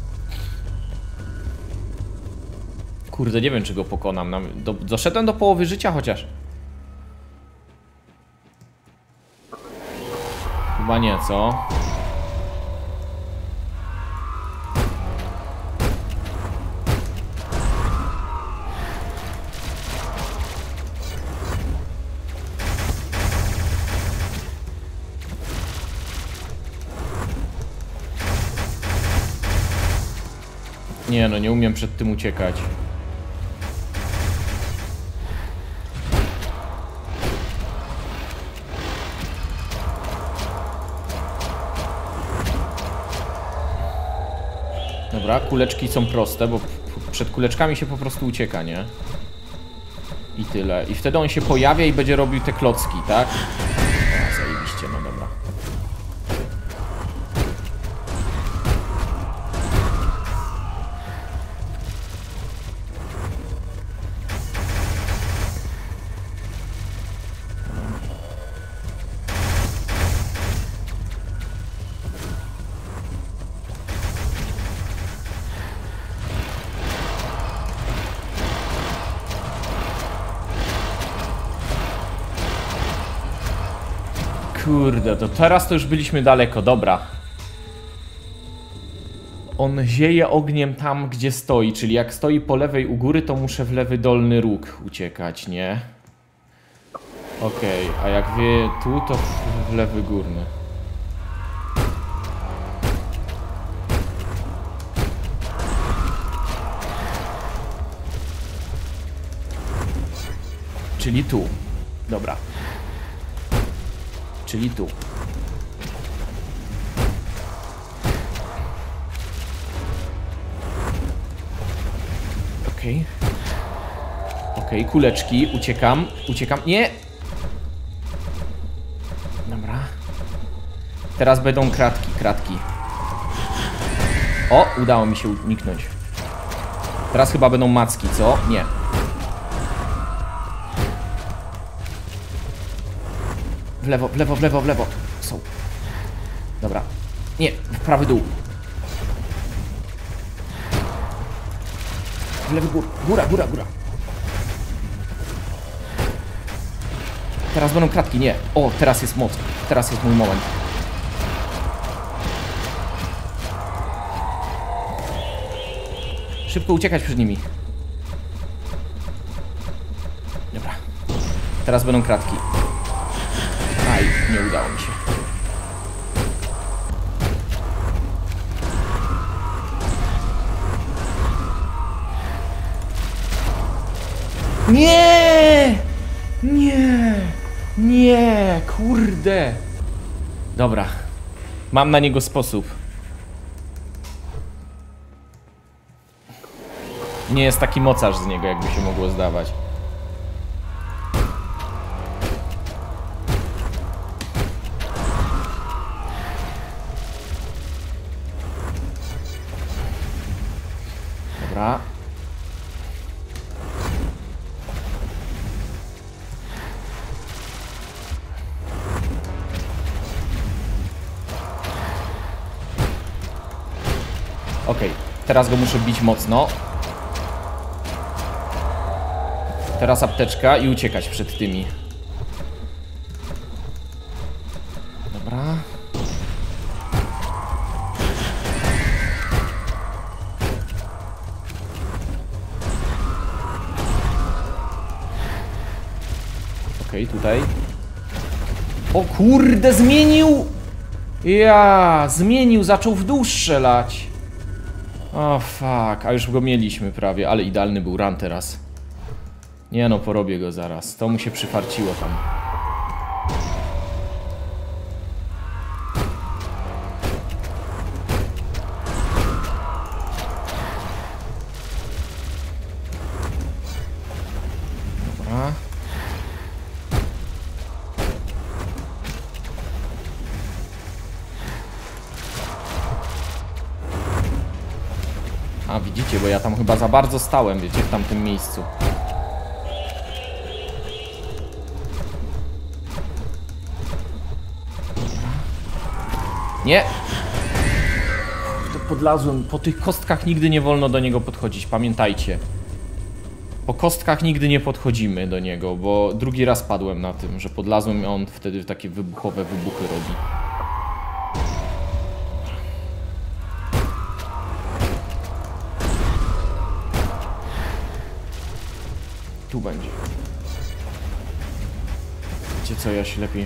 Kurde, nie wiem, czy go pokonam. Do, doszedłem do połowy życia chociaż. Chyba nie, co? Nie no, nie umiem przed tym uciekać. Dobra, kuleczki są proste, bo przed kuleczkami się po prostu ucieka, nie? I tyle. I wtedy on się pojawia i będzie robił te klocki, tak? A, zajebiście, no dobra. Kurde, to teraz to już byliśmy daleko, dobra. On zieje ogniem tam, gdzie stoi, czyli jak stoi po lewej u góry, to muszę w lewy dolny róg uciekać, nie? Okej, okay, a jak wie tu, to w lewy górny. Czyli tu. Dobra. Czyli tu. Okej. Okay. Okej, okay, kuleczki. Uciekam. Uciekam. Nie! Dobra. Teraz będą kratki, kratki. O, udało mi się uniknąć. Teraz chyba będą macki, co? Nie. W lewo, w lewo, w lewo, w lewo. Są. Dobra. Nie, w prawy dół. W lewy gór. Góra, góra, góra. Teraz będą kratki, nie. O, teraz jest moc. Teraz jest mój moment. Szybko uciekać przed nimi. Dobra. Teraz będą kratki. Aj, nie udało mi się. Nie! Nie! Nie! Kurde! Dobra. Mam na niego sposób. Nie jest taki mocarz z niego, jakby się mogło zdawać. Dobra. Okej, okay, teraz go muszę bić mocno. Teraz apteczka i uciekać przed tymi. Dobra. Okej, okay, tutaj. O kurde, zmienił! Ja, zmienił, zaczął w dół strzelać. O fuck, a już go mieliśmy prawie, ale idealny był run teraz. Nie no, porobię go zaraz. To mu się przyfarciło tam. Dobra. A widzicie, bo ja tam chyba za bardzo stałem, wiecie, w tamtym miejscu. Nie! Podlazłem. Po tych kostkach nigdy nie wolno do niego podchodzić, pamiętajcie. Po kostkach nigdy nie podchodzimy do niego, bo drugi raz padłem na tym, że podlazłem i on wtedy takie wybuchowe wybuchy robi. Tu będzie. Wiecie co, ja się lepiej...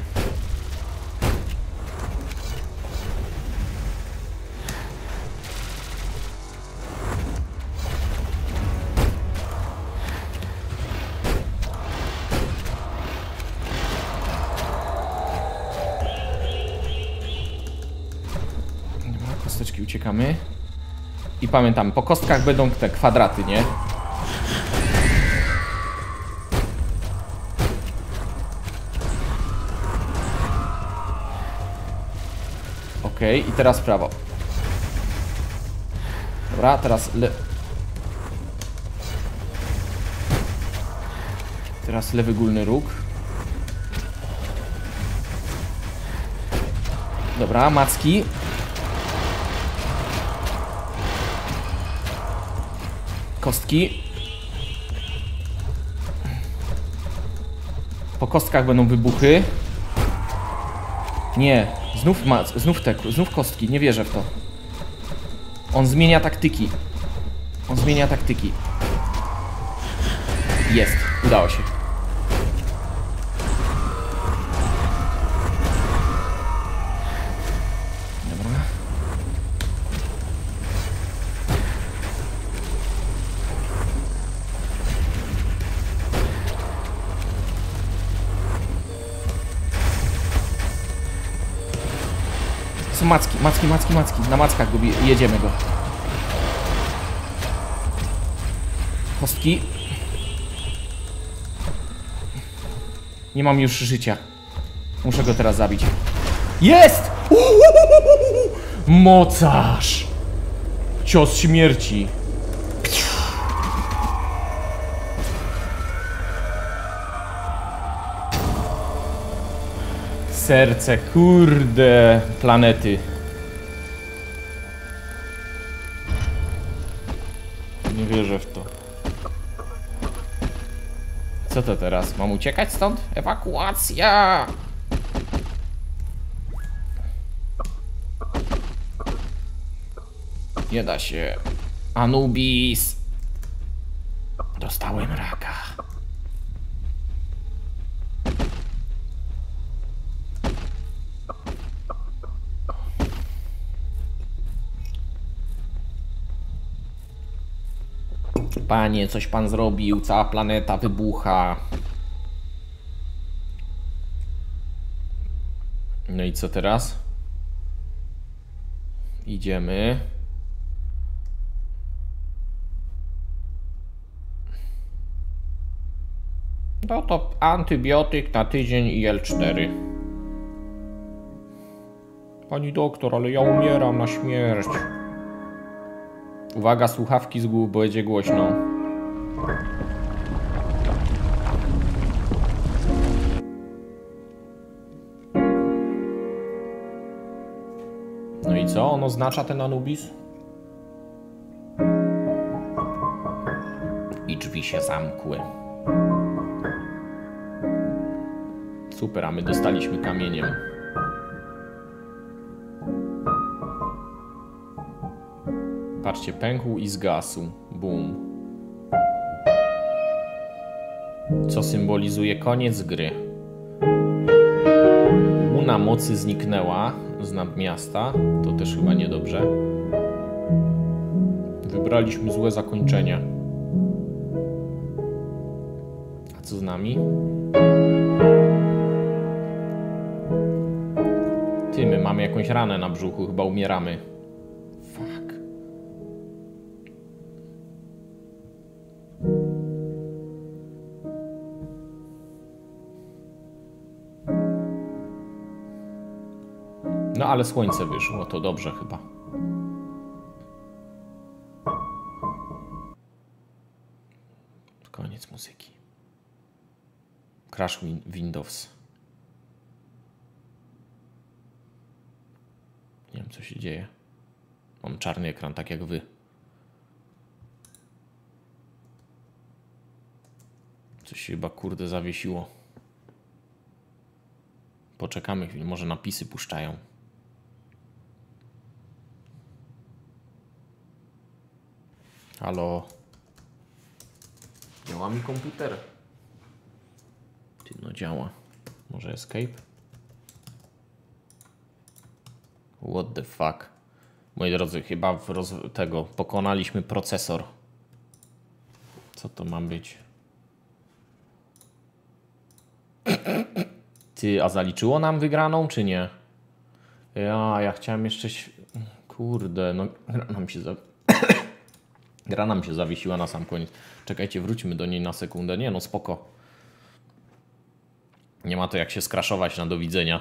Kosteczki, uciekamy. I pamiętamy, po kostkach będą te kwadraty, nie? Okej, okay, i teraz w prawo. Dobra, teraz le... Teraz lewy górny róg. Dobra, macki. Kostki. Po kostkach będą wybuchy. Nie, znów ma, znów te, znów kostki, nie wierzę w to. On zmienia taktyki. On zmienia taktyki. Jest, udało się. Dobra. Są macki, macki, macki, macki. Na mackach go jedziemy go. Kostki. Nie mam już życia. Muszę go teraz zabić. Jest! Mocarz! Cios śmierci. Serce, kurde, planety. Nie wierzę w to. Co to teraz? Mam uciekać stąd? Ewakuacja! Nie da się. Anubis! Dostałem raka. Panie, coś pan zrobił, cała planeta wybucha. No i co teraz? Idziemy. No to antybiotyk na tydzień i L cztery. Pani doktor, ale ja umieram na śmierć. Uwaga, słuchawki z głów, bo będzie głośno. No i co on oznacza, ten Anubis? I drzwi się zamkły. Super, a my dostaliśmy kamieniem. Patrzcie, pękł i zgasł. Boom. Co symbolizuje koniec gry. Łuna mocy zniknęła z nad miasta. To też chyba niedobrze. Wybraliśmy złe zakończenie. A co z nami? Ty, my mamy jakąś ranę na brzuchu. Chyba umieramy. Fuck. No ale słońce wyszło, to dobrze chyba. Koniec muzyki. Crash win Windows. Nie wiem, co się dzieje. Mam czarny ekran, tak jak wy. Coś się chyba, kurde, zawiesiło. Poczekamy chwilę, może napisy puszczają. Halo. Działa mi komputer. Ty, no działa. Może escape? What the fuck? Moi drodzy, chyba w roz... tego pokonaliśmy procesor. Co to ma być? Ty, a zaliczyło nam wygraną, czy nie? Ja, ja chciałem jeszcze... Kurde, no gra nam się za... gra nam się zawiesiła na sam koniec. Czekajcie, wróćmy do niej na sekundę. Nie, no spoko. Nie ma to jak się skraszować na do widzenia.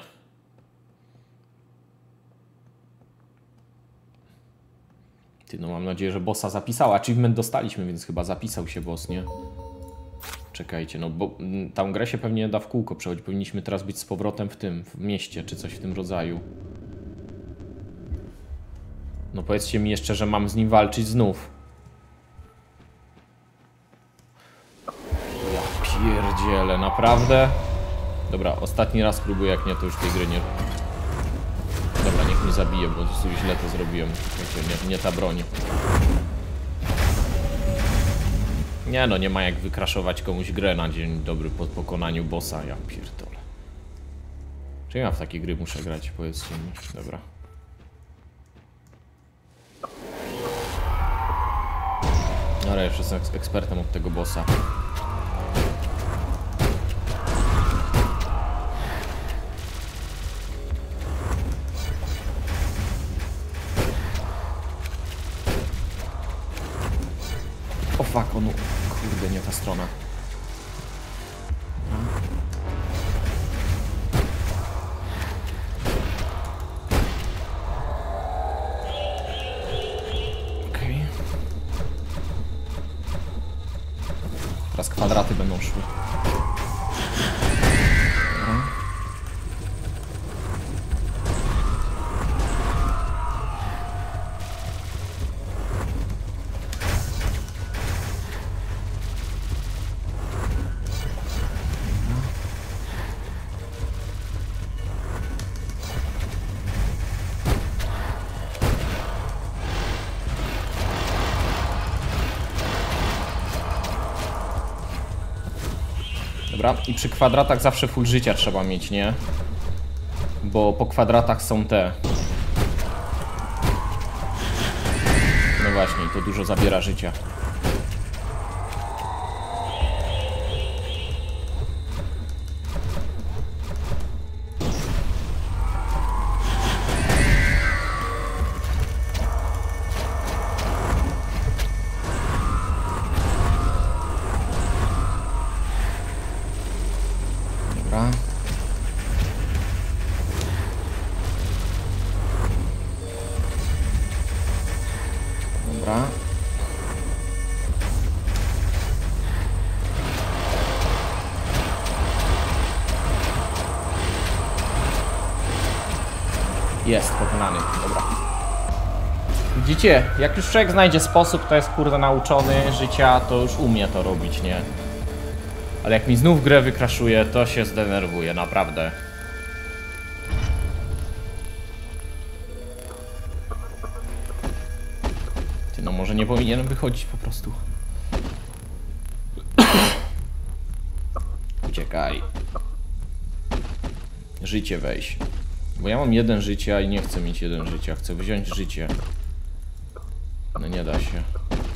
Ty, no mam nadzieję, że bossa zapisała. Achievement dostaliśmy, więc chyba zapisał się boss, nie? Czekajcie, no bo tam grę się pewnie da w kółko przechodzić. Powinniśmy teraz być z powrotem w tym, w mieście, czy coś w tym rodzaju. No powiedzcie mi jeszcze, że mam z nim walczyć znów. Ja pierdzielę, naprawdę? Dobra, ostatni raz spróbuję, jak nie, to już tej gry nie... mi zabije, bo sobie źle to zrobiłem. Nie, nie ta broń. Nie no, nie ma jak wykraszować komuś grę na dzień dobry po pokonaniu bossa. Ja pierdolę. Czy ja w takie gry muszę grać? Powiedzcie mi. Dobra. Ale już jestem ekspertem od tego bossa. O fuck, on... Kurde, nie ta strona. Okej. Okay. Teraz kwadraty będą szły. Dobra, i przy kwadratach zawsze full życia trzeba mieć, nie? Bo po kwadratach są te. No właśnie, to dużo zabiera życia. Jest pokonany, dobra. Widzicie, jak już człowiek znajdzie sposób, to jest kurde nauczony życia, to już umie to robić, nie? Ale jak mi znów grę wykraszuje, to się zdenerwuje, naprawdę. Ty, no może nie powinienem wychodzić po prostu. Uciekaj. Życie weź. Bo ja mam jeden życia i nie chcę mieć jeden życia. Chcę wziąć życie. No nie da się.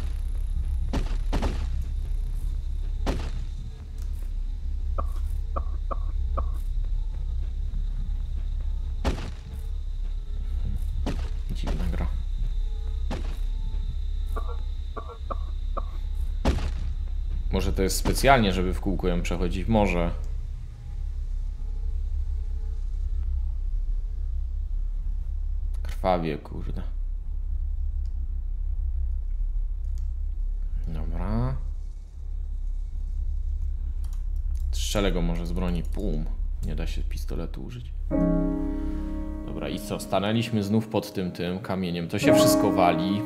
Dziwna gra. Może to jest specjalnie, żeby w kółko ją przechodzić? Może. Krwawie, kurde. Dobra. Strzelę go może z broni. Pum. Nie da się pistoletu użyć. Dobra, i co? Stanęliśmy znów pod tym, tym kamieniem. To się wszystko wali.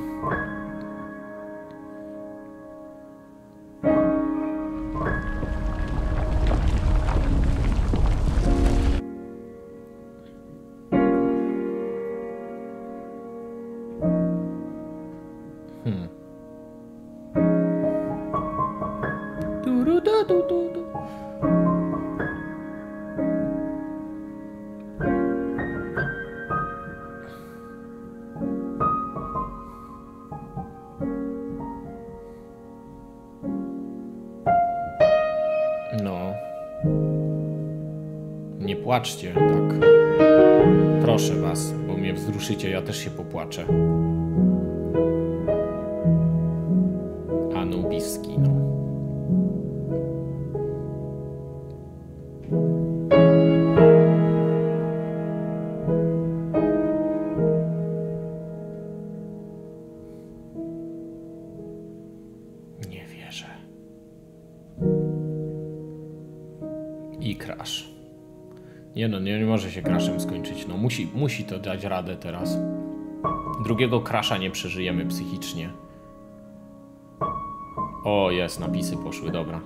Hmm. Du, du, du, du, du. No. Nie płaczcie tak. Proszę was, bo mnie wzruszycie, ja też się popłaczę. Anubiski, no. Nie wierzę. I crash. Nie no, nie, nie może się crashem skończyć. No musi, musi to dać radę teraz. Drugiego crasha nie przeżyjemy psychicznie. O, jest, napisy poszły, dobra.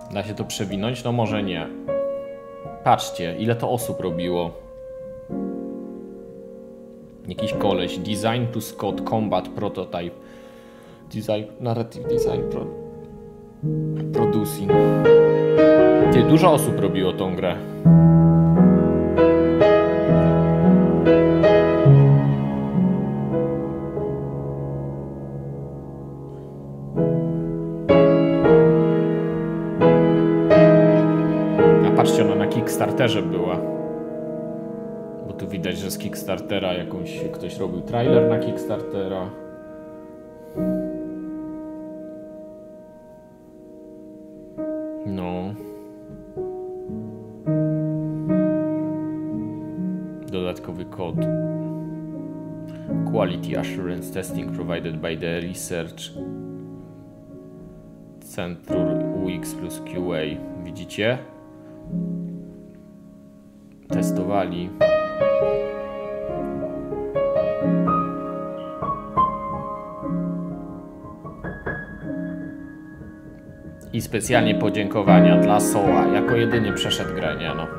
Da się to przewinąć? No może nie. Patrzcie, ile to osób robiło. Jakiś koleś. Design to Scott Combat Prototype. Design, narrative design pro, producing. Ty, dużo osób robiło tą grę. A patrzcie, ona na Kickstarterze była. Bo tu widać, że z Kickstartera jakąś ktoś robił trailer na Kickstartera. No. Dodatkowy kod. Quality Assurance Testing provided by the Research Center U X plus Q A. Widzicie? Testowali. I specjalnie podziękowania dla Soła. Jako jedyny przeszedł grę, nie no.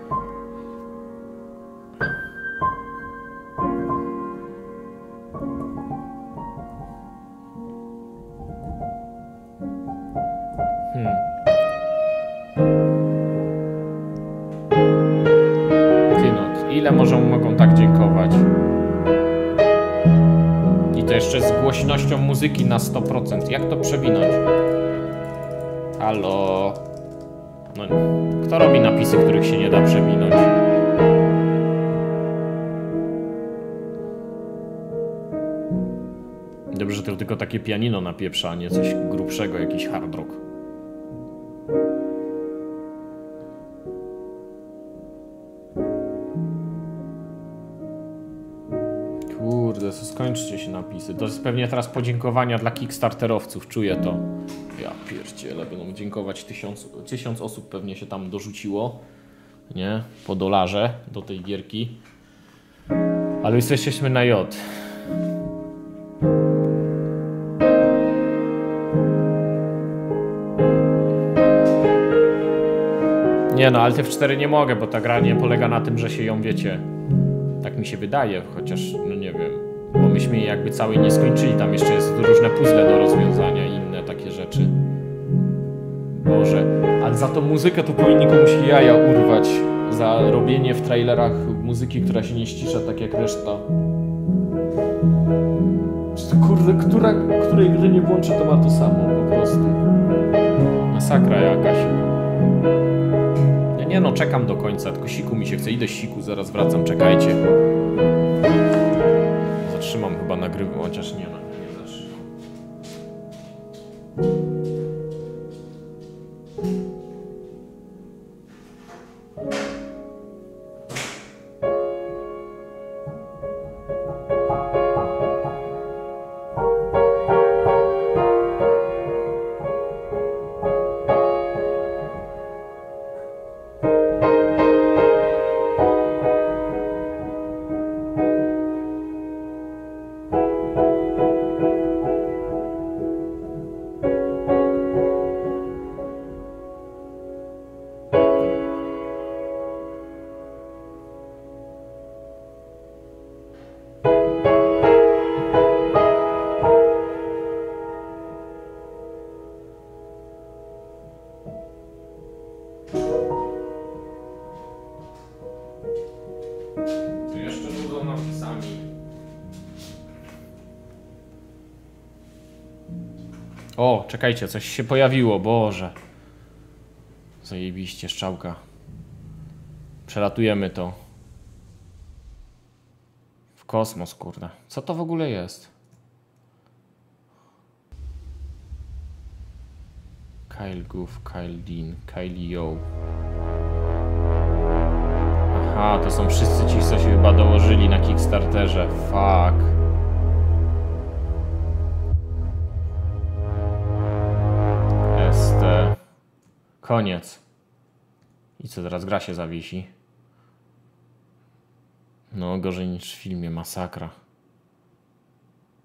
Hmm. Ty no, ile może, mogą tak dziękować? I to jeszcze z głośnością muzyki na sto procent. Jak to przewinąć? Halo? No, kto robi napisy, których się nie da przewinąć? Dobrze, że to tylko takie pianino napieprza, a nie coś grubszego, jakiś hard rock. Kurde, skończcie się napisy. To jest pewnie teraz podziękowania dla Kickstarterowców, czuję to. Ja pierdzielę, będą dziękować tysiąc, tysiąc osób pewnie się tam dorzuciło, nie? Po dolarze do tej gierki. Ale już jesteśmy na J. Nie no, ale T F cztery nie mogę, bo ta gra nie polega na tym, że się ją, wiecie, tak mi się wydaje, chociaż, no nie wiem, bo myśmy jej jakby całej nie skończyli, tam jeszcze jest różne puzzle do rozwiązania i inne takie rzeczy. Boże, ale za tą muzykę to powinni komuś jaja urwać, za robienie w trailerach muzyki, która się nie ścisza tak jak reszta. Kurde, która, której gry nie włączę, to ma to samo po prostu. Masakra jakaś. Ja nie no, czekam do końca, tylko siku mi się chce. Idę siku, zaraz wracam, czekajcie. Zatrzymam chyba nagrywanie, chociaż nie no, nie zatrzymam. O, czekajcie, coś się pojawiło, Boże. Zajebiście, strzałka. Przelatujemy to. W kosmos, kurde. Co to w ogóle jest? Kyle Goof, Kyle Dean, Kyle Yo. Aha, to są wszyscy ci, co się chyba dołożyli na Kickstarterze. Fuck. Koniec. I co teraz? Gra się zawiesi. No, gorzej niż w filmie. Masakra.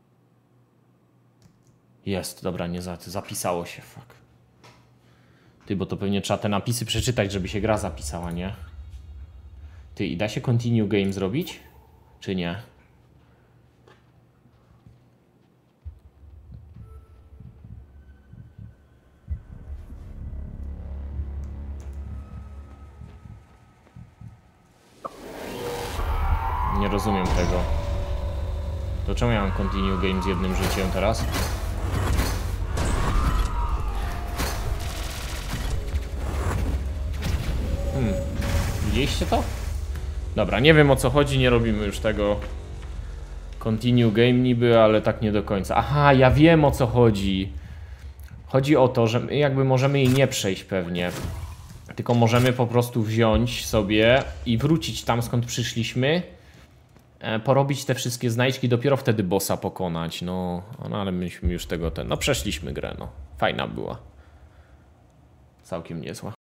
Jest, dobra, nie za, zapisało się, fuck. Ty, bo to pewnie trzeba te napisy przeczytać, żeby się gra zapisała, nie? Ty, i da się continue game zrobić? Czy nie? Nie rozumiem tego. To czemu ja mam continue game z jednym życiem teraz? Hmm. Widzieliście to? Dobra, nie wiem o co chodzi, nie robimy już tego continue game niby, ale tak nie do końca. Aha, ja wiem o co chodzi. Chodzi o to, że my jakby możemy jej nie przejść pewnie. Tylko możemy po prostu wziąć sobie i wrócić tam, skąd przyszliśmy. Porobić te wszystkie znajdźki, dopiero wtedy bossa pokonać. No, no ale myśmy już tego ten. No przeszliśmy grę, no. Fajna była. Całkiem niezła.